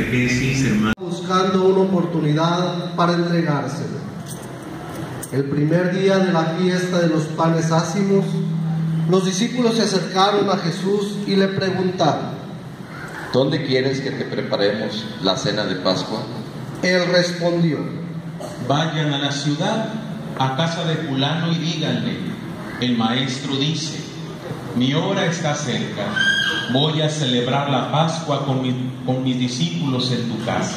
catequesis, hermano. Buscando una oportunidad para entregárselo. El primer día de la fiesta de los panes ácimos, los discípulos se acercaron a Jesús y le preguntaron: ¿Dónde quieres que te preparemos la cena de Pascua? Él respondió: Vayan a la ciudad, a casa de fulano, y díganle: el maestro dice, mi hora está cerca, voy a celebrar la Pascua con mis discípulos en tu casa.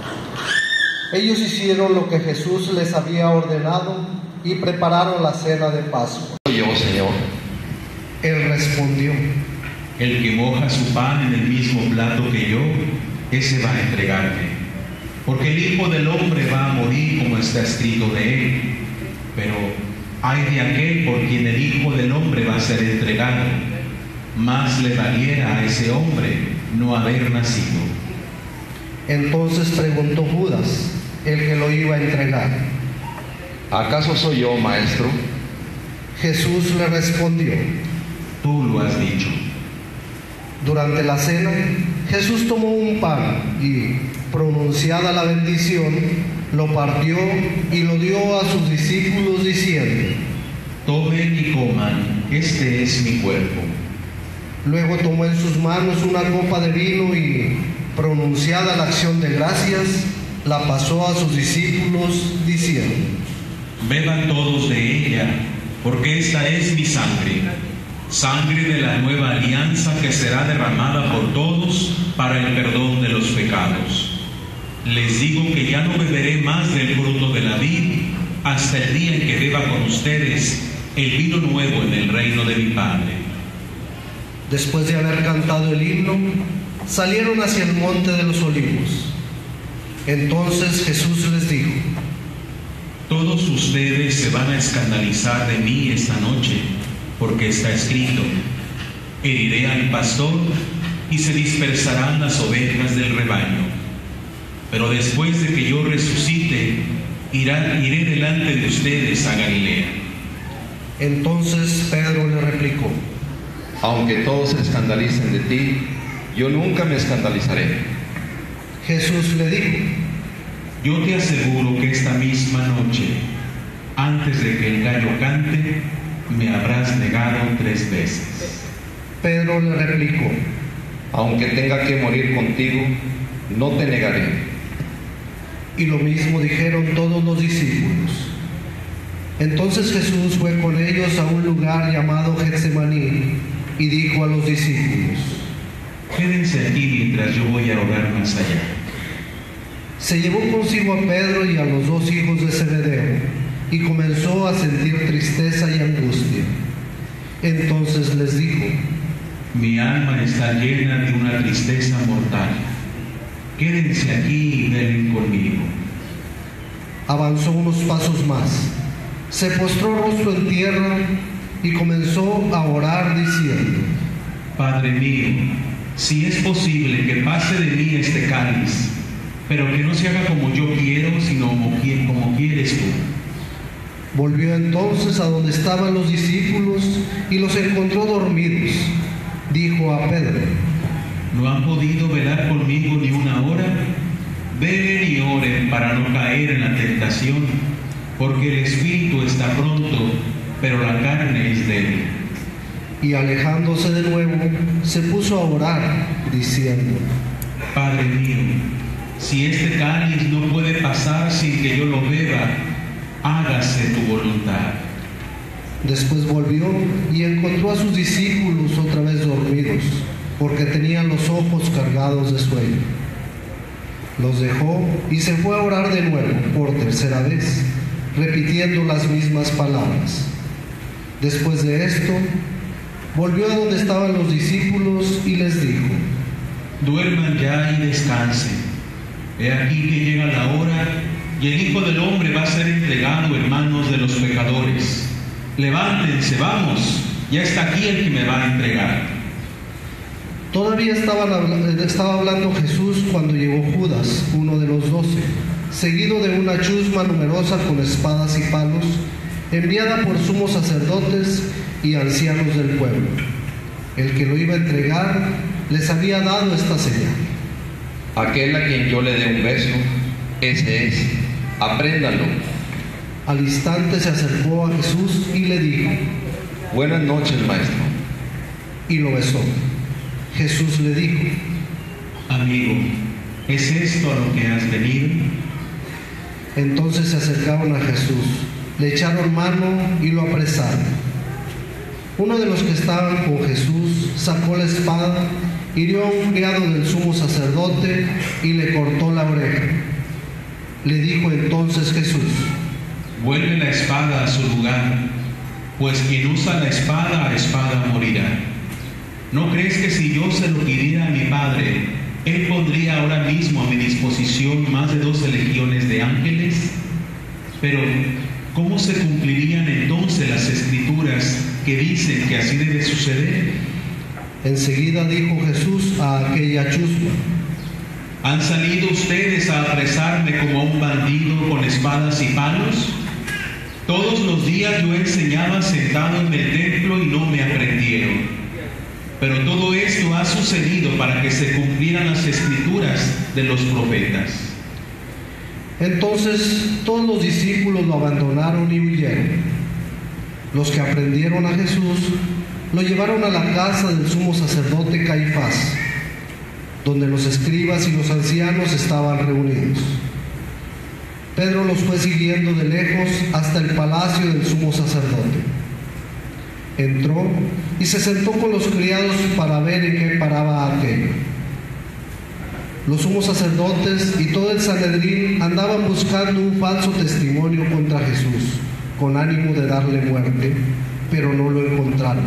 Ellos hicieron lo que Jesús les había ordenado y prepararon la cena de Pascua. Yo, Señor. Él respondió: El que moja su pan en el mismo plato que yo, ese va a entregarme. Porque el Hijo del Hombre va a morir como está escrito de él. Pero ay de aquel por quien el Hijo del Hombre va a ser entregado. Más le valiera a ese hombre no haber nacido. Entonces preguntó Judas, el que lo iba a entregar: ¿Acaso soy yo, maestro? Jesús le respondió: Tú lo has dicho. Durante la cena, Jesús tomó un pan y, pronunciada la bendición, lo partió y lo dio a sus discípulos diciendo: Tomen y coman, este es mi cuerpo. Luego tomó en sus manos una copa de vino y, pronunciada la acción de gracias, la pasó a sus discípulos diciendo: Beban todos de ella, porque esta es mi sangre, sangre de la nueva alianza que será derramada por todos para el perdón de los pecados. Les digo que ya no beberé más del fruto de la vid hasta el día en que beba con ustedes el vino nuevo en el reino de mi Padre. Después de haber cantado el himno, salieron hacia el monte de los olivos. Entonces Jesús les dijo: Todos ustedes se van a escandalizar de mí esta noche, porque está escrito: heriré al pastor y se dispersarán las ovejas del rebaño. Pero después de que yo resucite, iré delante de ustedes a Galilea. Entonces Pedro le replicó: Aunque todos se escandalicen de ti, yo nunca me escandalizaré. Jesús le dijo: Yo te aseguro que esta misma noche, antes de que el gallo cante, me habrás negado 3 veces. Pedro le replicó: Aunque tenga que morir contigo, no te negaré. Y lo mismo dijeron todos los discípulos. Entonces Jesús fue con ellos a un lugar llamado Getsemaní y dijo a los discípulos: Quédense aquí mientras yo voy a orar más allá. Se llevó consigo a Pedro y a los 2 hijos de Zebedeo y comenzó a sentir tristeza y angustia. Entonces les dijo: Mi alma está llena de una tristeza mortal. Quédense aquí y velen conmigo. Avanzó unos pasos más, se postró rostro en tierra y comenzó a orar diciendo: Padre mío, si es posible que pase de mí este cáliz, pero que no se haga como yo quiero, sino como quieres tú. Volvió entonces a donde estaban los discípulos y los encontró dormidos. Dijo a Pedro: ¿No han podido velar conmigo ni una hora? Velen y oren para no caer en la tentación, porque el espíritu está pronto, pero la carne es débil. Y alejándose de nuevo, se puso a orar, diciendo: Padre mío, si este cáliz no puede pasar sin que yo lo beba, hágase tu voluntad. Después volvió y encontró a sus discípulos otra vez dormidos, porque tenían los ojos cargados de sueño. Los dejó y se fue a orar de nuevo por 3ª vez, repitiendo las mismas palabras. Después de esto, volvió a donde estaban los discípulos y les dijo: Duerman ya y descansen. He aquí que llega la hora y el Hijo del Hombre va a ser entregado en manos de los pecadores. Levántense, vamos, ya está aquí el que me va a entregar. Todavía estaba hablando Jesús cuando llegó Judas, uno de los 12, seguido de una chusma numerosa con espadas y palos, enviada por sumos sacerdotes y ancianos del pueblo. El que lo iba a entregar les había dado esta señal: Aquel a quien yo le dé un beso, ese es, apréndanlo. Al instante se acercó a Jesús y le dijo: Buenas noches, maestro. Y lo besó. Jesús le dijo: Amigo, ¿es esto a lo que has venido? Entonces se acercaron a Jesús, le echaron mano y lo apresaron. Uno de los que estaban con Jesús sacó la espada, hirió a un criado del sumo sacerdote y le cortó la oreja. Le dijo entonces Jesús: Vuelve la espada a su lugar, pues quien usa la espada a espada morirá. ¿No crees que si yo se lo pidiera a mi Padre, Él pondría ahora mismo a mi disposición más de 12 legiones de ángeles? Pero, ¿cómo se cumplirían entonces las escrituras que dicen que así debe suceder? Enseguida dijo Jesús a aquella chusma: ¿Han salido ustedes a apresarme como a un bandido con espadas y palos? Todos los días yo enseñaba sentado en el templo y no me aprendieron. Pero todo esto ha sucedido para que se cumplieran las escrituras de los profetas. Entonces todos los discípulos lo abandonaron y huyeron. Los que aprendieron a Jesús lo llevaron a la casa del sumo sacerdote Caifás, donde los escribas y los ancianos estaban reunidos. Pedro los fue siguiendo de lejos hasta el palacio del sumo sacerdote. Entró y se sentó con los criados para ver en qué paraba aquello. Los sumos sacerdotes y todo el Sanedrín andaban buscando un falso testimonio contra Jesús, con ánimo de darle muerte, pero no lo encontraron,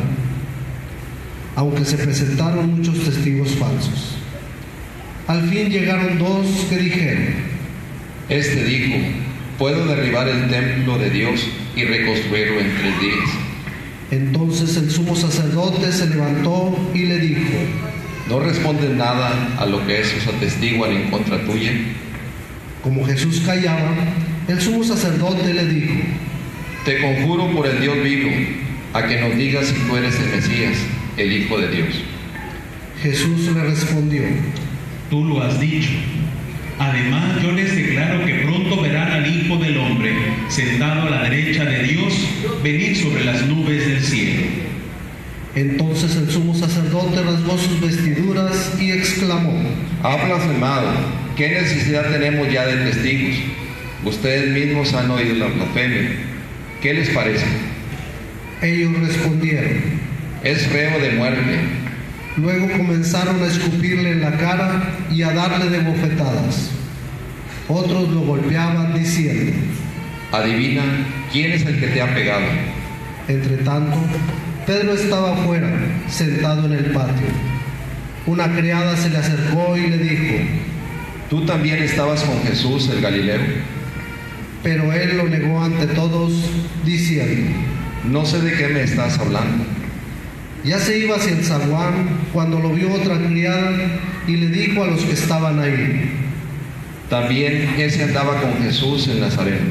aunque se presentaron muchos testigos falsos. Al fin llegaron dos que dijeron: Este dijo: puedo derribar el templo de Dios y reconstruirlo en 3 días. Entonces el sumo sacerdote se levantó y le dijo: ¿No responden nada a lo que esos atestiguan en contra tuya? Como Jesús callaba, el sumo sacerdote le dijo: Te conjuro por el Dios vivo, a que nos digas si tú eres el Mesías, el Hijo de Dios. Jesús le respondió: Tú lo has dicho. Además, yo les declaro que pronto verán al Hijo del Hombre sentado a la derecha de Dios venir sobre las nubes del cielo. Entonces el sumo sacerdote rasgó sus vestiduras y exclamó: Ha blasfemado. ¿Qué necesidad tenemos ya de testigos? Ustedes mismos han oído la blasfemia. ¿Qué les parece? Ellos respondieron: Es reo de muerte. Luego comenzaron a escupirle en la cara y a darle de bofetadas. Otros lo golpeaban diciendo: Adivina, ¿quién es el que te ha pegado? Entretanto, Pedro estaba afuera, sentado en el patio. Una criada se le acercó y le dijo: ¿Tú también estabas con Jesús el Galileo? Pero él lo negó ante todos, diciendo: No sé de qué me estás hablando. Ya se iba hacia el zaguán cuando lo vio otra criada y le dijo a los que estaban ahí: También ese andaba con Jesús el Nazareno.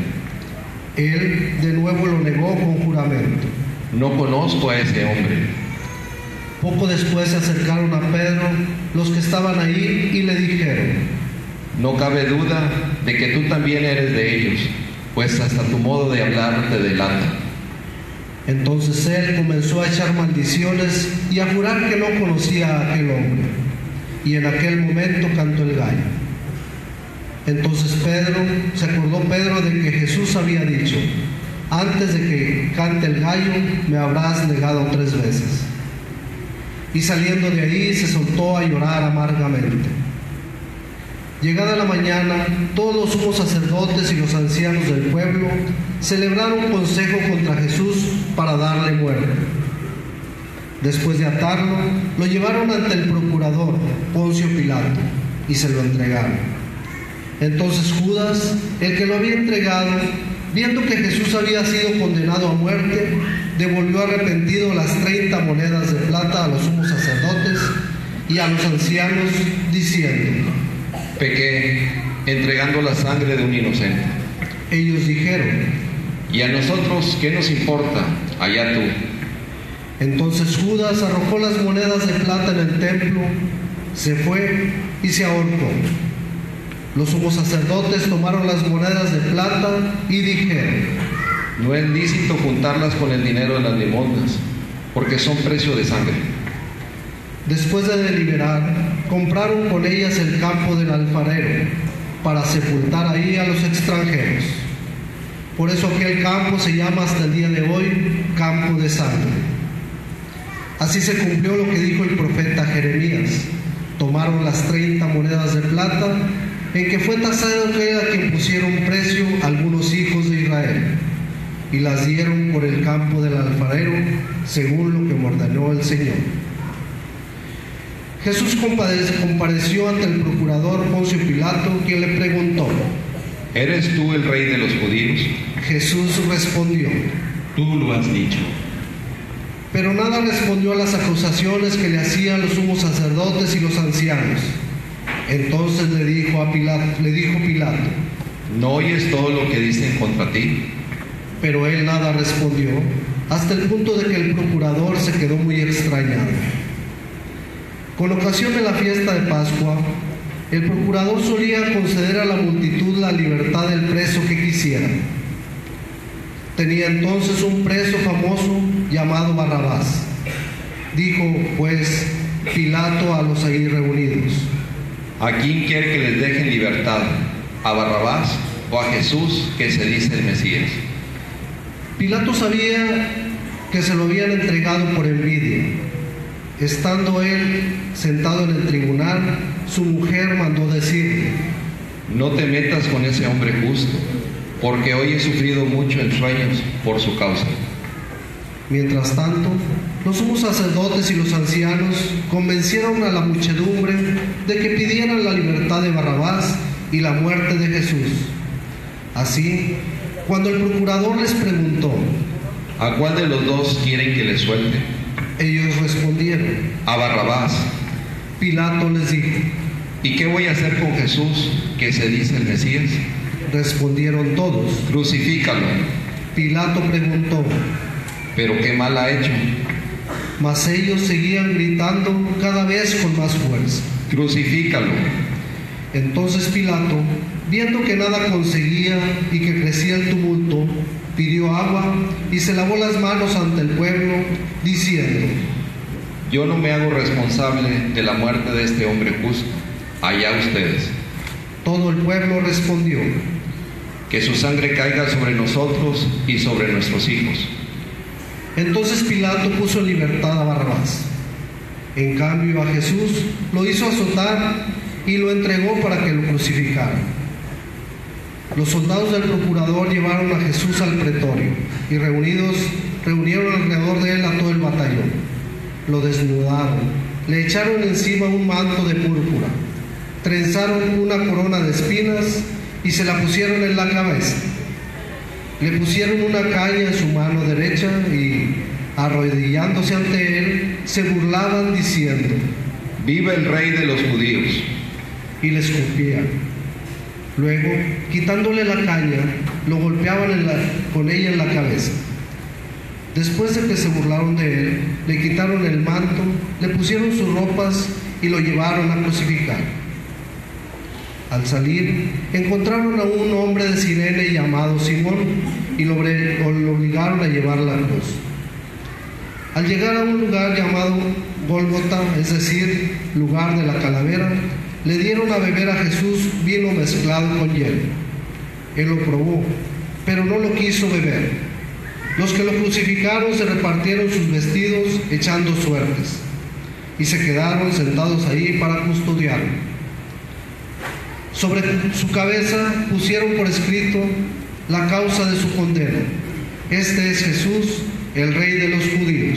Él de nuevo lo negó con juramento: No conozco a ese hombre. Poco después se acercaron a Pedro los que estaban ahí y le dijeron: No cabe duda de que tú también eres de ellos, pues hasta tu modo de hablar te delata. Entonces él comenzó a echar maldiciones y a jurar que no conocía a aquel hombre. Y en aquel momento cantó el gallo. Entonces se acordó Pedro de que Jesús había dicho: antes de que cante el gallo, me habrás negado 3 veces. Y saliendo de ahí se soltó a llorar amargamente. Llegada la mañana, todos los sumos sacerdotes y los ancianos del pueblo celebraron consejo contra Jesús para darle muerte. Después de atarlo, lo llevaron ante el procurador, Poncio Pilato, y se lo entregaron. Entonces Judas, el que lo había entregado, viendo que Jesús había sido condenado a muerte, devolvió arrepentido las 30 monedas de plata a los sumos sacerdotes y a los ancianos, diciendo: Pequé entregando la sangre de un inocente. Ellos dijeron: ¿Y a nosotros qué nos importa? Allá tú. Entonces Judas arrojó las monedas de plata en el templo, se fue y se ahorcó. Los sumos sacerdotes tomaron las monedas de plata y dijeron: no es lícito juntarlas con el dinero de las limosnas, porque son precio de sangre. Después de deliberar, compraron con ellas el campo del alfarero, para sepultar ahí a los extranjeros. Por eso aquel campo se llama hasta el día de hoy Campo de Sangre. Así se cumplió lo que dijo el profeta Jeremías. Tomaron las 30 monedas de plata, en que fue tasado aquel a quien pusieron precio algunos hijos de Israel, y las dieron por el campo del alfarero, según lo que me ordenó el Señor. Jesús compareció ante el procurador Poncio Pilato, quien le preguntó: ¿eres tú el rey de los judíos? Jesús respondió: Tú lo has dicho. Pero nada respondió a las acusaciones que le hacían los sumos sacerdotes y los ancianos. Entonces le dijo Pilato: ¿no oyes todo lo que dicen contra ti? Pero él nada respondió, hasta el punto de que el procurador se quedó muy extrañado. Con ocasión de la fiesta de Pascua, el procurador solía conceder a la multitud la libertad del preso que quisiera. Tenía entonces un preso famoso llamado Barrabás. Dijo pues Pilato a los ahí reunidos: ¿a quién quiere que les dejen libertad? ¿A Barrabás o a Jesús, que se dice el Mesías? Pilato sabía que se lo habían entregado por envidia. Estando él sentado en el tribunal, su mujer mandó decirle: no te metas con ese hombre justo, porque hoy he sufrido mucho en sueños por su causa. Mientras tanto, los sumos sacerdotes y los ancianos convencieron a la muchedumbre de que pidieran la libertad de Barrabás y la muerte de Jesús. Así, cuando el procurador les preguntó: ¿a cuál de los dos quieren que les suelte? Ellos respondieron: a Barrabás. Pilato les dijo: ¿y qué voy a hacer con Jesús, que se dice el Mesías? Respondieron todos: crucifícalo. Pilato preguntó: ¿pero qué mal ha hecho? Mas ellos seguían gritando cada vez con más fuerza: crucifícalo. Entonces Pilato, viendo que nada conseguía y que crecía el tumulto, pidió agua y se lavó las manos ante el pueblo, diciendo: yo no me hago responsable de la muerte de este hombre justo, allá ustedes. Todo el pueblo respondió: que su sangre caiga sobre nosotros y sobre nuestros hijos. Entonces Pilato puso en libertad a Barrabás. En cambio a Jesús lo hizo azotar y lo entregó para que lo crucificaran. Los soldados del procurador llevaron a Jesús al pretorio y reunieron alrededor de él a todo el batallón. Lo desnudaron, le echaron encima un manto de púrpura, trenzaron una corona de espinas y se la pusieron en la cabeza. Le pusieron una caña en su mano derecha y, arrodillándose ante él, se burlaban diciendo: ¡viva el rey de los judíos! Y le escupían. Luego, quitándole la caña, lo golpeaban con ella en la cabeza. Después de que se burlaron de él, le quitaron el manto, le pusieron sus ropas y lo llevaron a crucificar. Al salir, encontraron a un hombre de Cirene llamado Simón y lo obligaron a llevar la cruz. Al llegar a un lugar llamado Gólgota, es decir, lugar de la calavera, le dieron a beber a Jesús vino mezclado con hielo. Él lo probó, pero no lo quiso beber. Los que lo crucificaron se repartieron sus vestidos echando suertes y se quedaron sentados ahí para custodiarlo. Sobre su cabeza pusieron por escrito la causa de su condena: este es Jesús, el Rey de los judíos.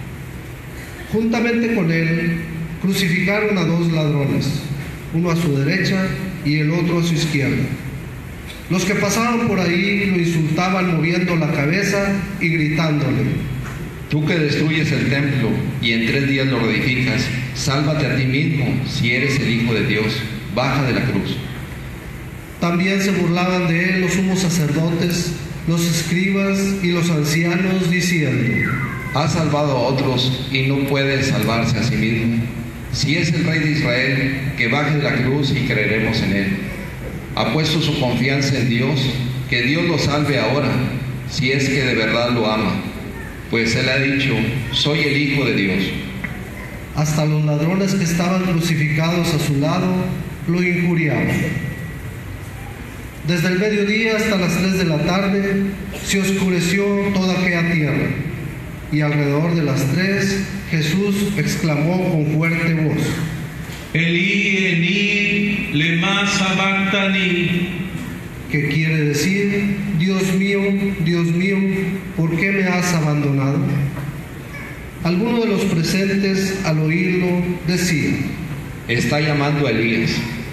Juntamente con él crucificaron a dos ladrones, uno a su derecha y el otro a su izquierda. Los que pasaban por ahí lo insultaban moviendo la cabeza y gritándole: tú que destruyes el templo y en 3 días lo reedificas, sálvate a ti mismo, si eres el Hijo de Dios, baja de la cruz. También se burlaban de él los sumos sacerdotes, los escribas y los ancianos, diciendo: ha salvado a otros y no puede salvarse a sí mismo. Si es el Rey de Israel, que baje de la cruz y creeremos en Él. Ha puesto su confianza en Dios, que Dios lo salve ahora, si es que de verdad lo ama, pues Él ha dicho, soy el Hijo de Dios. Hasta los ladrones que estaban crucificados a su lado lo injuriaban. Desde el mediodía hasta las 3 de la tarde se oscureció toda aquella tierra, y alrededor de las 3 Jesús exclamó con fuerte voz: Elí, Elí, lema sabactani, que quiere decir, Dios mío, ¿por qué me has abandonado? Algunos de los presentes al oírlo decían: está llamando a Elías.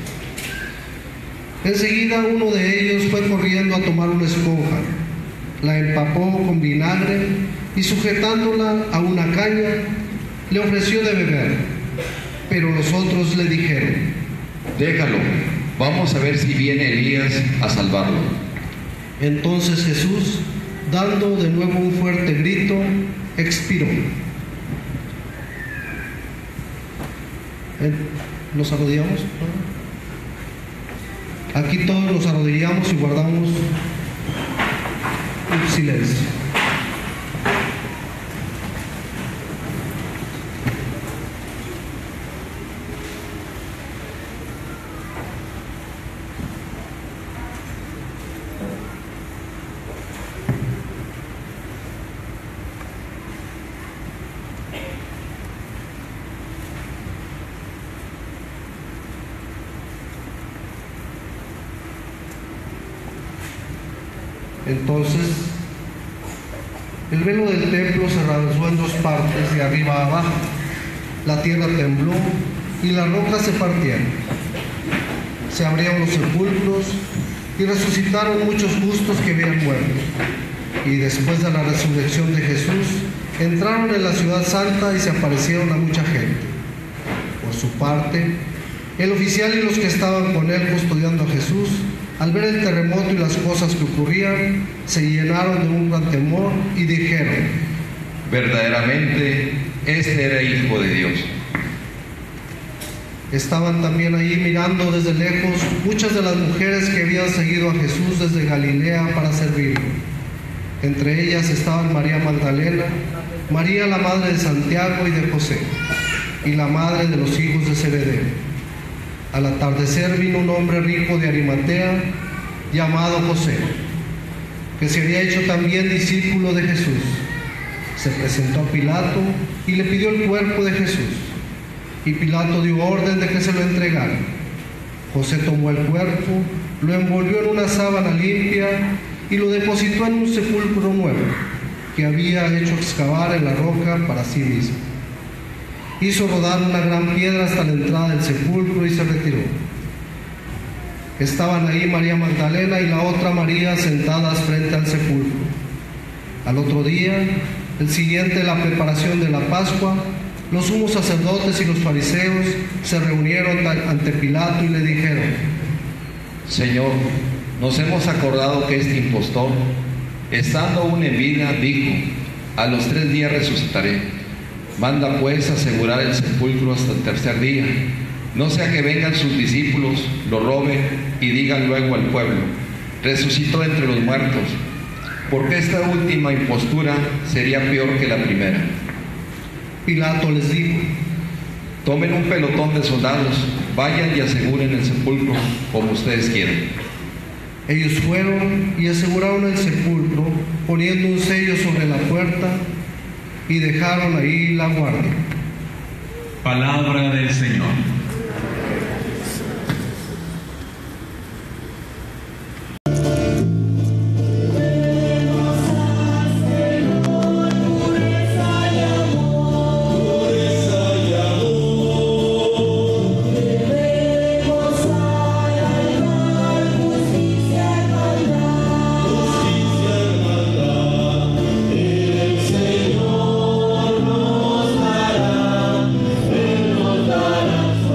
Enseguida uno de ellos fue corriendo a tomar una esponja, la empapó con vinagre y sujetándola a una caña, le ofreció de beber. Pero los otros le dijeron: déjalo, vamos a ver si viene Elías a salvarlo. Entonces Jesús, dando de nuevo un fuerte grito, expiró. ¿Nos arrodillamos? Aquí todos nos arrodillamos y guardamos un silencio. Entonces, el velo del templo se rasgó en 2 partes, de arriba a abajo. La tierra tembló y las rocas se partieron. Se abrieron los sepulcros y resucitaron muchos justos que habían muerto. Y después de la resurrección de Jesús, entraron en la ciudad santa y se aparecieron a mucha gente. Por su parte, el oficial y los que estaban con él custodiando a Jesús, al ver el terremoto y las cosas que ocurrían, se llenaron de un gran temor y dijeron: verdaderamente, este era Hijo de Dios. Estaban también ahí mirando desde lejos muchas de las mujeres que habían seguido a Jesús desde Galilea para servirlo. Entre ellas estaban María Magdalena, María la madre de Santiago y de José, y la madre de los hijos de Zebedeo. Al atardecer vino un hombre rico de Arimatea, llamado José, que se había hecho también discípulo de Jesús. Se presentó a Pilato y le pidió el cuerpo de Jesús. Y Pilato dio orden de que se lo entregara. José tomó el cuerpo, lo envolvió en una sábana limpia y lo depositó en un sepulcro nuevo que había hecho excavar en la roca para sí mismo. Hizo rodar una gran piedra hasta la entrada del sepulcro y se retiró. Estaban ahí María Magdalena y la otra María sentadas frente al sepulcro. Al otro día, el siguiente de la preparación de la Pascua, los sumos sacerdotes y los fariseos se reunieron ante Pilato y le dijeron: Señor, nos hemos acordado que este impostor, estando aún en vida, dijo: a los 3 días resucitaré. Manda pues asegurar el sepulcro hasta el 3er día, no sea que vengan sus discípulos, lo roben y digan luego al pueblo: resucitó entre los muertos, porque esta última impostura sería peor que la primera. Pilato les dijo: tomen un pelotón de soldados, vayan y aseguren el sepulcro como ustedes quieran. Ellos fueron y aseguraron el sepulcro, poniendo un sello sobre la puerta, y dejaron ahí la guardia. Palabra del Señor. Nos dará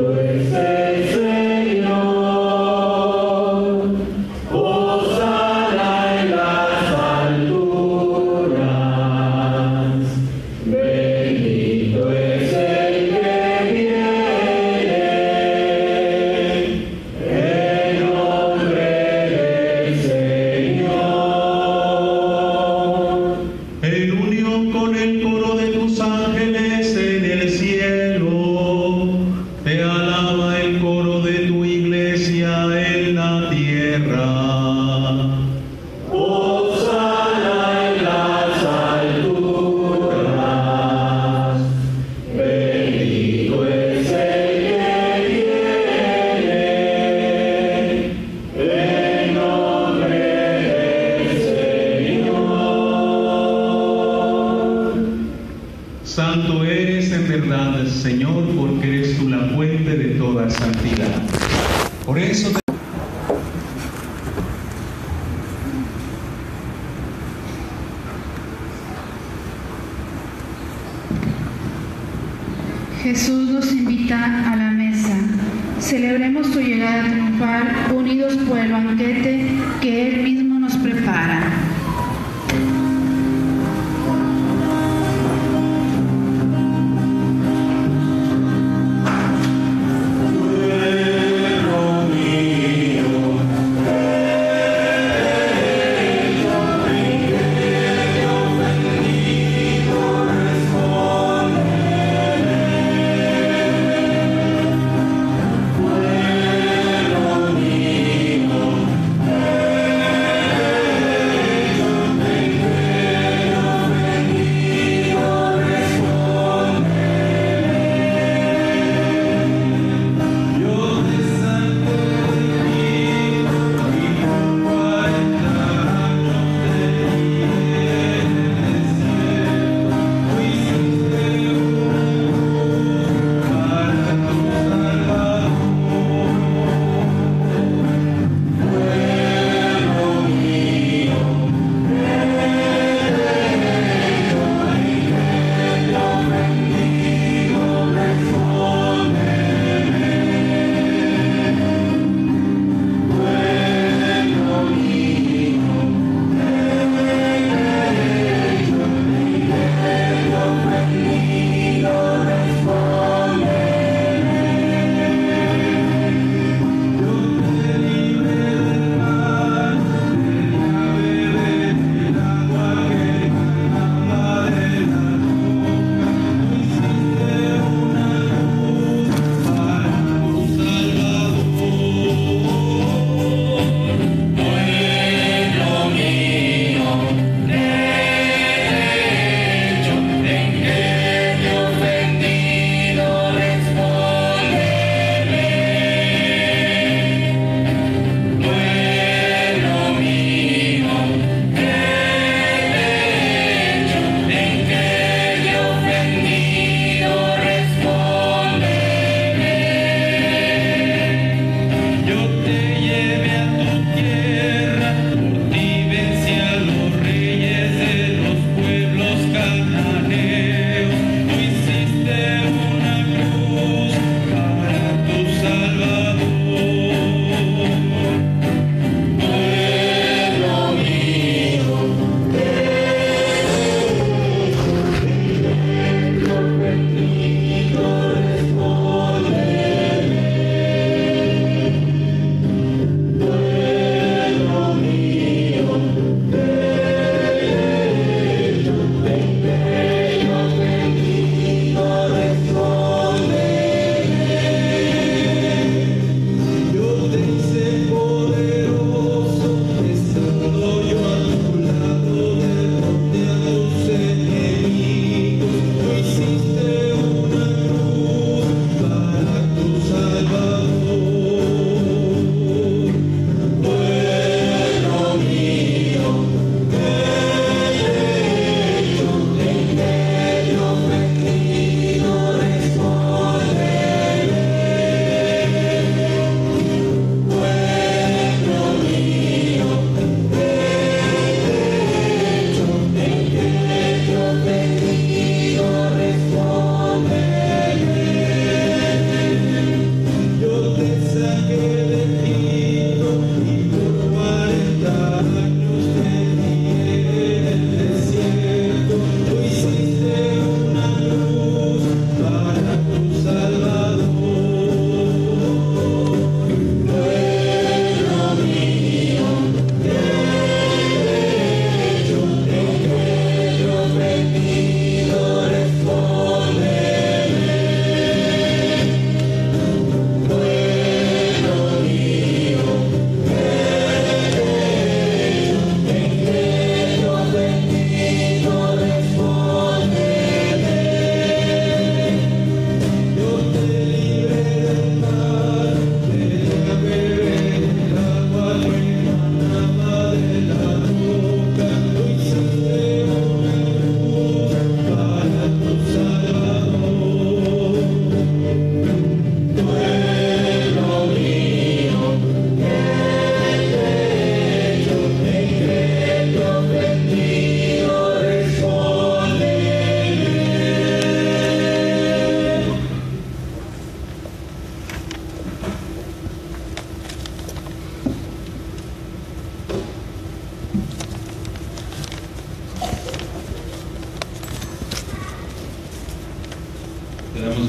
Santo eres en verdad, Señor, porque eres tú la fuente de toda santidad. Por eso Jesús nos invita a la mesa. Celebremos tu llegada triunfal, unidos por el banquete que Él mismo nos prepara.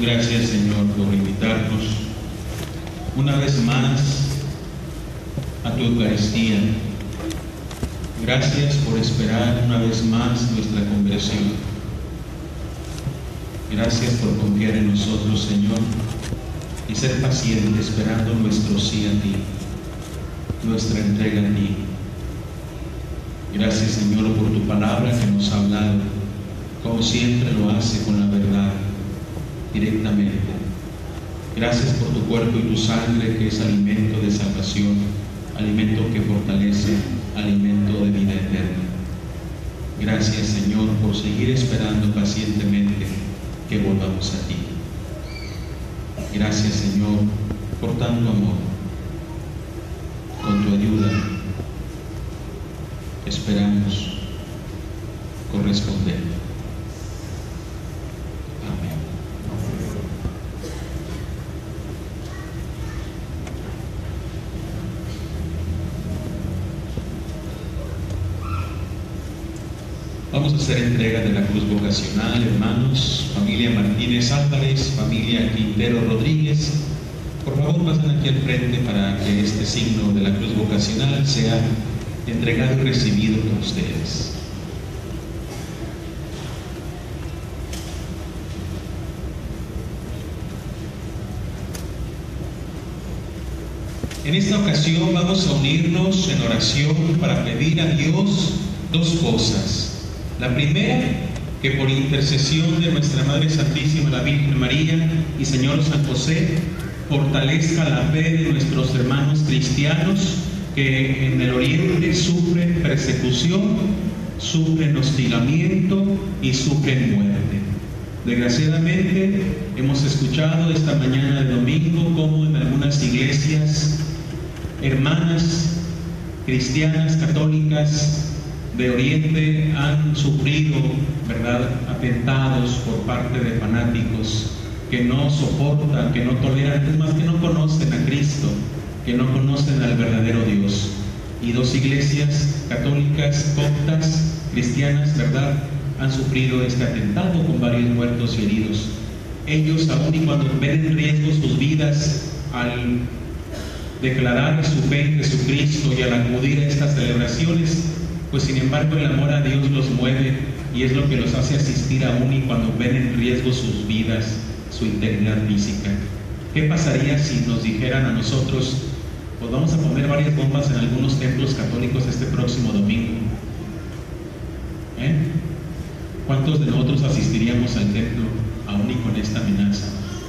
Gracias, Señor, por invitarnos una vez más a tu Eucaristía. Gracias por esperar una vez más nuestra conversión. Gracias por confiar en nosotros, Señor, y ser paciente esperando nuestro sí a ti, nuestra entrega a ti. Gracias, Señor, por tu palabra que nos ha hablado, como siempre lo hace, con la verdad, directamente. Gracias por tu cuerpo y tu sangre, que es alimento de salvación, alimento que fortalece, alimento de vida eterna. Gracias, Señor, por seguir esperando pacientemente que volvamos a ti. Gracias, Señor, por tanto amor. Con tu ayuda esperamos corresponder. Amén. Vamos a hacer entrega de la cruz vocacional, hermanos, familia Martínez Álvarez, familia Quintero Rodríguez. Por favor, pasen aquí al frente para que este signo de la cruz vocacional sea entregado y recibido por ustedes. En esta ocasión vamos a unirnos en oración para pedir a Dios dos cosas. La primera, que por intercesión de nuestra Madre Santísima, la Virgen María y Señor San José, fortalezca la fe de nuestros hermanos cristianos que en el Oriente sufren persecución, sufren hostigamiento y sufren muerte. Desgraciadamente, hemos escuchado esta mañana de domingo cómo en algunas iglesias, hermanas cristianas, católicas, de Oriente han sufrido, ¿verdad?, atentados por parte de fanáticos que no soportan, que no toleran, es más, que no conocen a Cristo, que no conocen al verdadero Dios. Y dos iglesias católicas, coptas, cristianas, ¿verdad?, han sufrido este atentado con varios muertos y heridos. Ellos, aún y cuando ven en riesgo sus vidas al declarar su fe en Jesucristo y al acudir a estas celebraciones, pues sin embargo el amor a Dios los mueve y es lo que los hace asistir aún y cuando ven en riesgo sus vidas, su integridad física. ¿Qué pasaría si nos dijeran a nosotros, pues vamos a poner varias bombas en algunos templos católicos este próximo domingo? ¿Cuántos de nosotros asistiríamos al templo aún y con esta amenaza?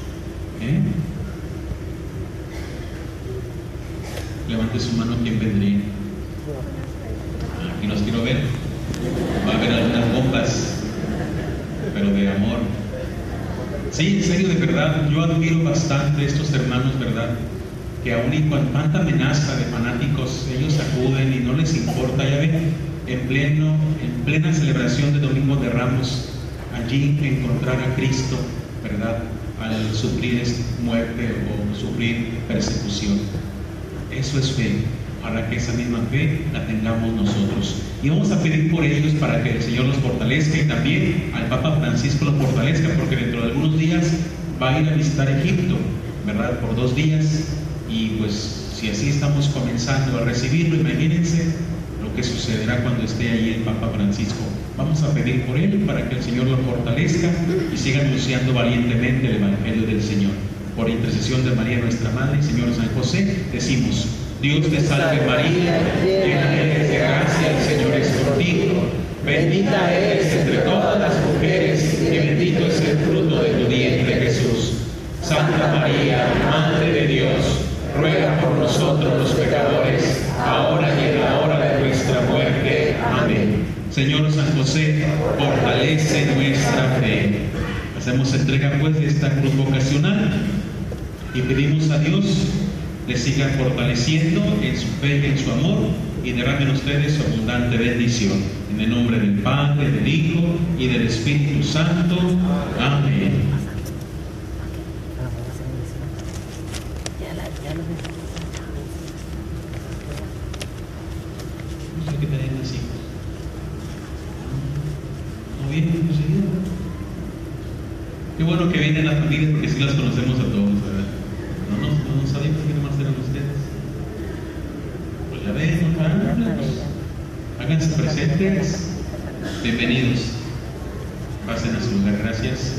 Levante su mano, ¿quién vendría? Aquí los quiero ver. Va a haber algunas bombas, pero de amor. Sí, en serio, de verdad, yo admiro bastante a estos hermanos, ¿verdad?, que aún y con tanta amenaza de fanáticos, ellos acuden y no les importa. Ya ven, en plena celebración de Domingo de Ramos, allí encontrar a Cristo, ¿verdad?, al sufrir muerte o sufrir persecución. Eso es fe, para que esa misma fe la tengamos nosotros. Y vamos a pedir por ellos para que el Señor los fortalezca y también al Papa Francisco lo fortalezca, porque dentro de algunos días va a ir a visitar Egipto, ¿verdad?, por 2 días. Y pues si así estamos comenzando a recibirlo, imagínense lo que sucederá cuando esté ahí el Papa Francisco. Vamos a pedir por él para que el Señor lo fortalezca y siga anunciando valientemente el Evangelio del Señor. Por intercesión de María nuestra Madre y Señor San José, decimos: Dios te salve María, llena eres de gracia, el Señor es contigo, bendita eres entre todas las mujeres y bendito es el fruto de tu vientre Jesús. Santa María, Madre de Dios, ruega por nosotros los pecadores, ahora y en la hora de nuestra muerte. Amén. Señor San José, fortalece nuestra fe. Hacemos entrega pues de esta cruz vocacional y pedimos a Dios les siga fortaleciendo en su fe y en su amor y derramen ustedes su abundante bendición. En el nombre del Padre, del Hijo y del Espíritu Santo. Amén. No sé qué tenéis así. ¿No viene conseguido? Qué bueno que vienen las familias porque sí las conocemos a todos, ¿verdad? No sabíamos que nomás eran ustedes. Pues ya ven, no caramba, háganse presentes. Bienvenidos. Pasen a su lugar, gracias.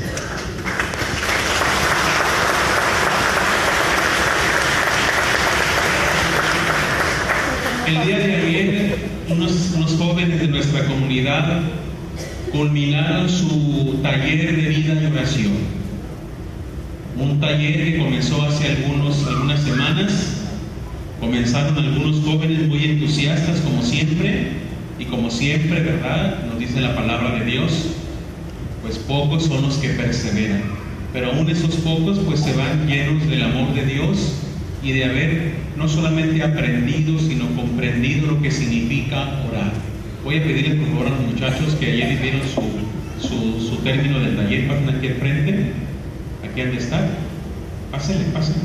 El día de ayer, unos jóvenes de nuestra comunidad culminaron su taller de vida y oración. Un taller que comenzó hace algunas semanas. Comenzaron algunos jóvenes muy entusiastas, como siempre, y como siempre, ¿verdad? Nos dice la palabra de Dios, pues pocos son los que perseveran. Pero aún esos pocos, pues se van llenos del amor de Dios y de haber no solamente aprendido, sino comprendido lo que significa orar. Voy a pedirles por favor a los muchachos que ayer hicieron su término del taller, pasen aquí al frente, aquí han de estar, pásenle.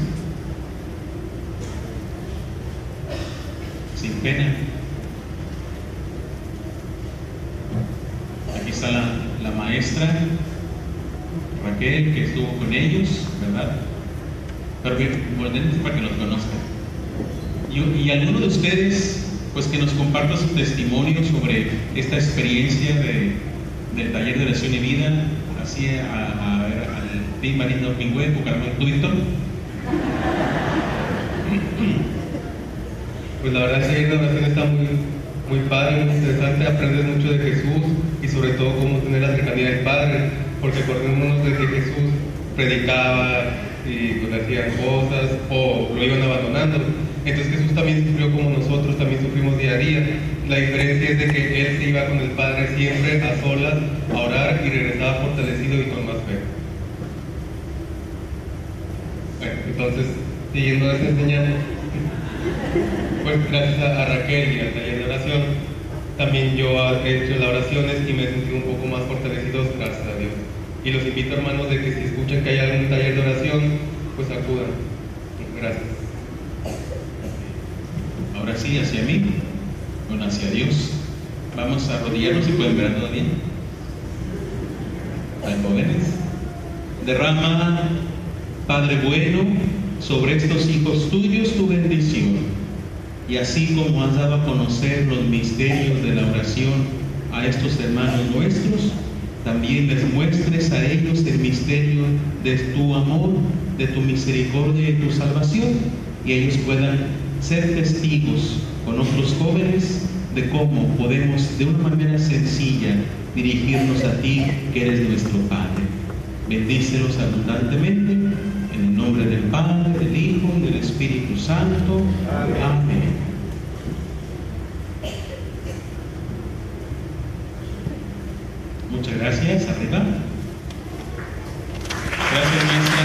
Sin pena. Aquí está la maestra Raquel, que estuvo con ellos, ¿verdad? Pero bien, volvemos para que los conozcan. Y alguno de ustedes, pues que nos comparta su testimonio sobre esta experiencia del taller de oración y vida, así al Team Marino Pingüe, Bucaramanga, ¿tú, Víctor? Pues la verdad es que la oración está muy padre, muy interesante, aprendes mucho de Jesús y sobre todo cómo tener la cercanía del Padre, porque acordémonos de que Jesús predicaba y pues hacían cosas o lo iban abandonando. Entonces Jesús también sufrió como nosotros, también sufrimos día a día. La diferencia es de que Él se iba con el Padre siempre a solas a orar y regresaba fortalecido y con más fe. Bueno, entonces, siguiendo esta enseñanza, pues gracias a Raquel y al taller de oración, también yo he hecho las oraciones y me he sentido un poco más fortalecido, gracias a Dios. Y los invito, hermanos, de que si escuchan que hay algún taller de oración, pues acudan. Gracias. Ahora sí, hacia mí, bueno, hacia Dios. Vamos a arrodillarnos, si pueden ver todo bien. Hay jóvenes. Derrama, Padre bueno, sobre estos hijos tuyos tu bendición. Y así como has dado a conocer los misterios de la oración a estos hermanos nuestros, también les muestres a ellos el misterio de tu amor, de tu misericordia y tu salvación, y ellos puedan ser testigos con otros jóvenes de cómo podemos de una manera sencilla dirigirnos a ti, que eres nuestro Padre. Bendícelos abundantemente, en el nombre del Padre, del Hijo y del Espíritu Santo. Amén. Muchas gracias. Arriba. Gracias, maestra.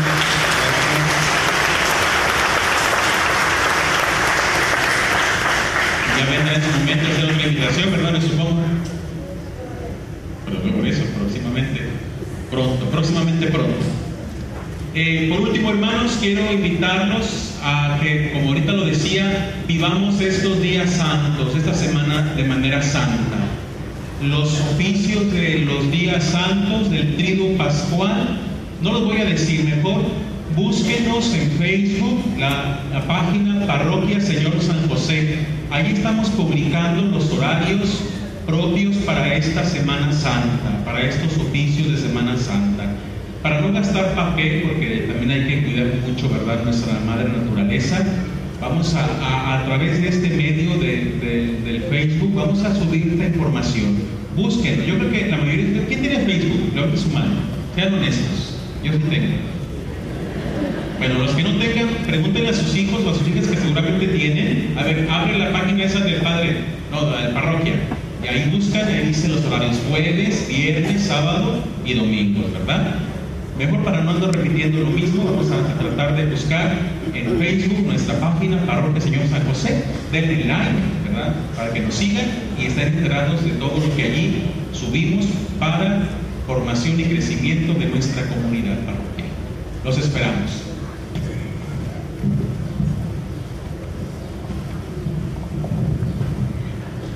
Ya vendrá en su momento hacer otra invitación, ¿verdad? Me supongo. Pero por eso, próximamente pronto. Por último, hermanos, quiero invitarlos a que, como ahorita lo decía, vivamos estos días santos, esta semana de manera santa. Los oficios de los días santos del triduo pascual, no los voy a decir, mejor búsquenos en Facebook, la página Parroquia Señor San José. Ahí estamos comunicando los horarios propios para esta Semana Santa, para estos oficios de Semana Santa. Para no gastar papel, porque también hay que cuidar mucho, ¿verdad?, nuestra madre naturaleza, vamos a través de este medio del Facebook, vamos a subir esta información. Búsquenlo. Yo creo que la mayoría de... ¿Quién tiene Facebook? Levante su mano. Sean honestos. Yo sí tengo. Bueno, los que no tengan, pregúntenle a sus hijos o a sus hijas que seguramente tienen. A ver, abre la página esa del padre, no, de la parroquia. Y ahí buscan, ahí dicen los horarios: jueves, viernes, sábado y domingos, ¿verdad? Mejor, para no andar repitiendo lo mismo, vamos a tratar de buscar en Facebook nuestra página Parroquia Señor San José. Denle like, ¿verdad?, para que nos sigan y estén enterados de todo lo que allí subimos para formación y crecimiento de nuestra comunidad parroquial. Los esperamos.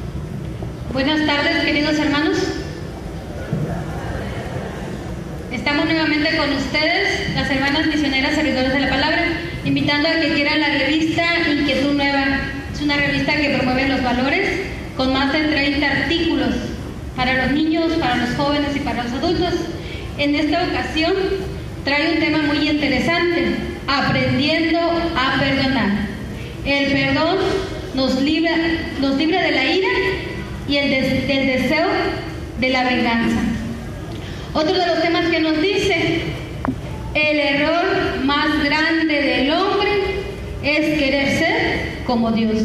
Buenas tardes, queridos hermanos. Estamos estamos nuevamente con ustedes, las hermanas misioneras servidores de la palabra, invitando a que quieran la revista Inquietud Nueva. Es una revista que promueve los valores con más de 30 artículos para los niños, para los jóvenes y para los adultos. En esta ocasión trae un tema muy interesante: aprendiendo a perdonar. El perdón nos libra de la ira y del deseo de la venganza. Otro de los temas que nos dice: el error más grande del hombre es querer ser como Dios.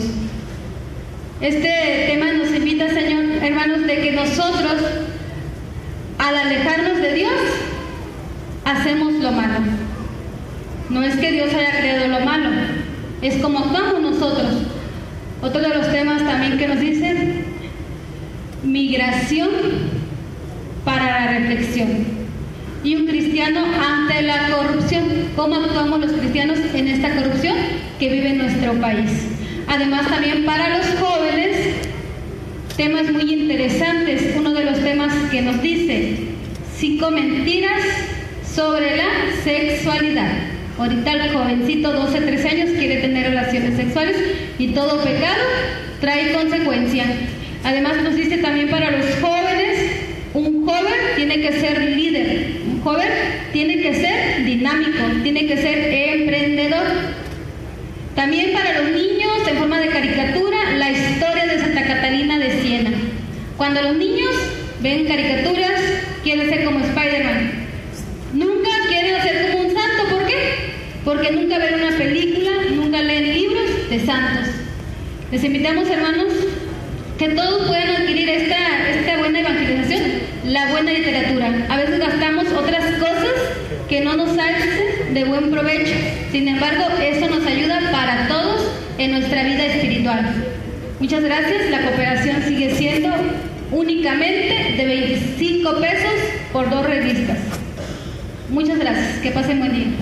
Este tema nos invita, Señor, hermanos, de que nosotros, al alejarnos de Dios, hacemos lo malo. No es que Dios haya creado lo malo, es como actuamos nosotros. Otro de los temas también que nos dice: migración para la reflexión. Y un cristiano ante la corrupción. ¿Cómo actuamos los cristianos en esta corrupción que vive en nuestro país? Además, también para los jóvenes, temas muy interesantes. Uno de los temas que nos dice: 5 mentiras sobre la sexualidad. Ahorita el jovencito 12, 13 años quiere tener relaciones sexuales y todo pecado trae consecuencia. Además nos dice también para los jóvenes: un joven tiene que ser líder, un joven tiene que ser dinámico, tiene que ser emprendedor. También para los niños, en forma de caricatura, la historia de Santa Catalina de Siena. Cuando los niños ven caricaturas, quieren ser como Spider-Man. Nunca quieren ser como un santo. ¿Por qué? Porque nunca ven una película, nunca leen libros de santos. Les invitamos, hermanos, que todos puedan adquirir esta buena evangelización, la buena literatura. A veces gastamos otras cosas que no nos hacen de buen provecho. Sin embargo, eso nos ayuda para todos en nuestra vida espiritual. Muchas gracias. La cooperación sigue siendo únicamente de 25 pesos por 2 revistas. Muchas gracias. Que pasen buen día.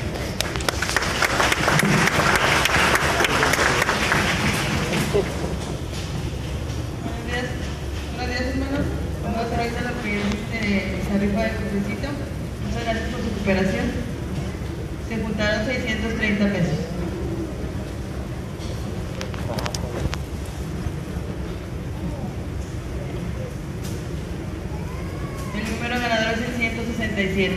Buenos días, hermanos. Vamos a hacer ahorita lo que es esa rifa del cafecito. Muchas gracias por su cooperación. Se juntaron 630 pesos. El número ganador es el 167.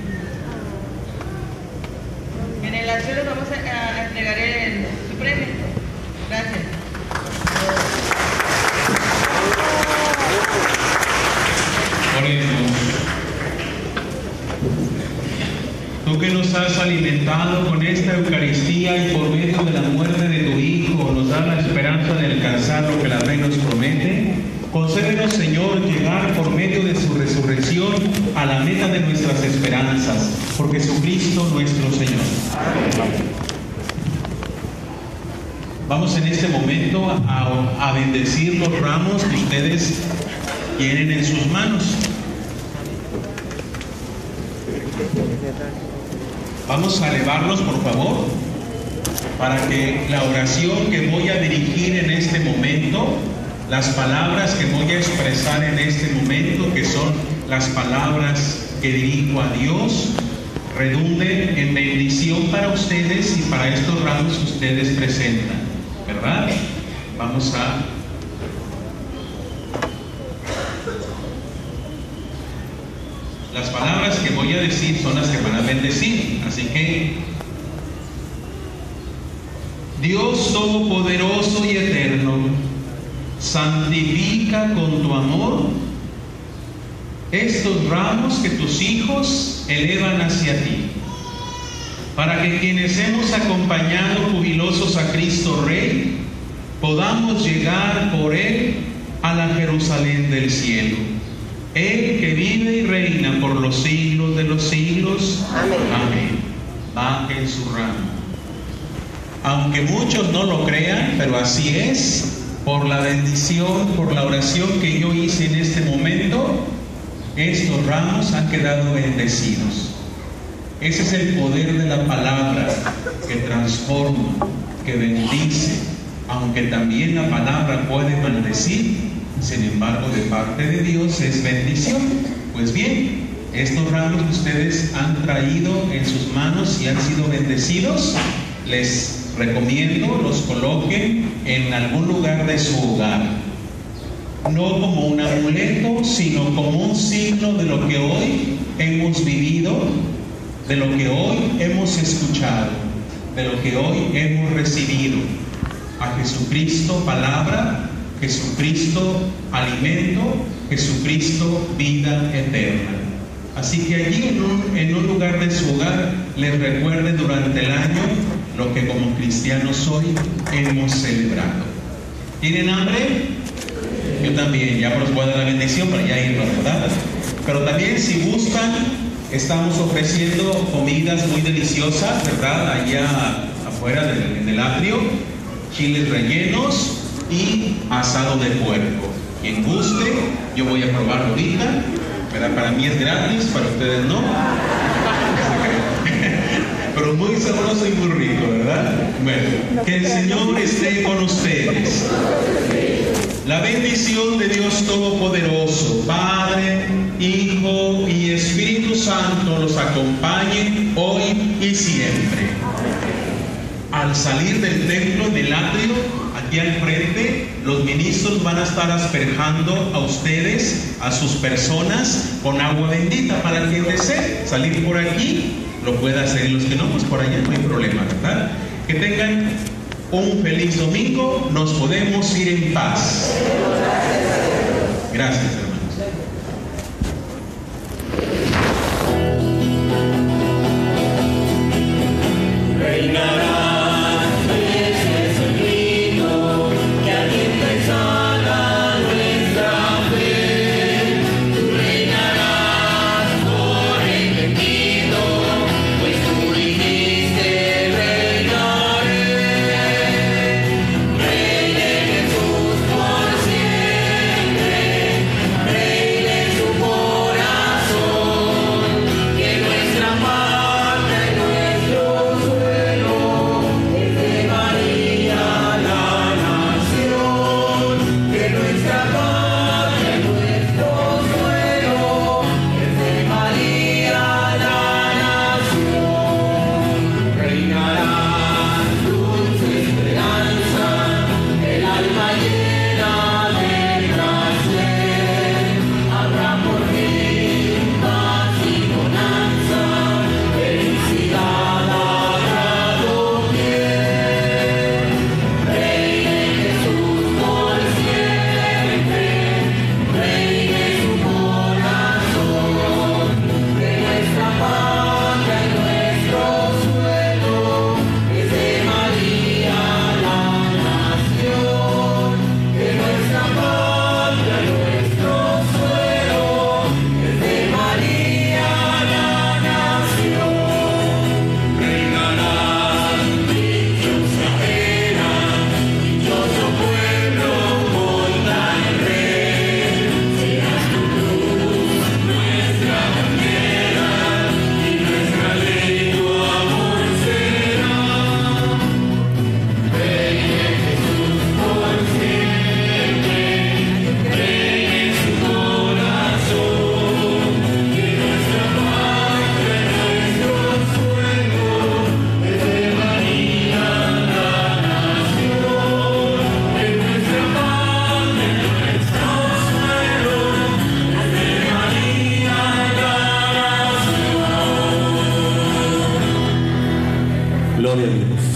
En el acto les vamos a entregar su premio. Gracias. Oremos. Tú que nos has alimentado con esta Eucaristía y por medio de la muerte de tu Hijo nos da la esperanza de alcanzar lo que la fe nos promete, concédenos, Señor, llegar por medio de su resurrección a la meta de nuestras esperanzas, por Jesucristo nuestro Señor. Vamos en este momento a bendecir los ramos que ustedes tienen en sus manos. Vamos a elevarlos, por favor, para que la oración que voy a dirigir en este momento, las palabras que voy a expresar en este momento, que son las palabras que dirijo a Dios, redunden en bendición para ustedes y para estos ramos que ustedes presentan, ¿verdad? Vamos a... Las palabras que voy a decir son las que van a bendecir, así que Dios Todopoderoso y Eterno, santifica con tu amor estos ramos que tus hijos elevan hacia ti, para que quienes hemos acompañado jubilosos a Cristo Rey, podamos llegar por Él a la Jerusalén del cielo. Él que vive y reina por los siglos de los siglos. Amén. Amén. Bajen su ramo. Aunque muchos no lo crean, pero así es, por la bendición, por la oración que yo hice en este momento, estos ramos han quedado bendecidos. Ese es el poder de la palabra que transforma, que bendice, aunque también la palabra puede maldecir. Sin embargo, de parte de Dios es bendición. Pues bien, estos ramos que ustedes han traído en sus manos y han sido bendecidos, les recomiendo los coloquen en algún lugar de su hogar. No como un amuleto, sino como un signo de lo que hoy hemos vivido, de lo que hoy hemos escuchado, de lo que hoy hemos recibido. A Jesucristo palabra, Jesucristo alimento, Jesucristo vida eterna. Así que allí en un lugar de su hogar les recuerde durante el año lo que como cristianos hoy hemos celebrado. ¿Tienen hambre? Yo también, ya os voy a dar la bendición para ya irnos, ¿verdad? Pero también si gustan, estamos ofreciendo comidas muy deliciosas, ¿verdad? Allá afuera en el atrio, chiles rellenos y asado de puerco. Quien guste, yo voy a probar ahorita, ¿verdad? Para mí es gratis, para ustedes no. Pero muy sabroso y muy rico, ¿verdad? Bueno, que el Señor esté con ustedes. La bendición de Dios Todopoderoso, Padre, Hijo y Espíritu Santo los acompañe hoy y siempre. Al salir del templo, del atrio, aquí al frente, los ministros van a estar asperjando a ustedes, a sus personas, con agua bendita para quien desee salir por aquí, lo pueda hacer, y los que no, pues por allá no hay problema, ¿verdad? Que tengan un feliz domingo, nos podemos ir en paz. Gracias, hermanos. Gloria a Dios.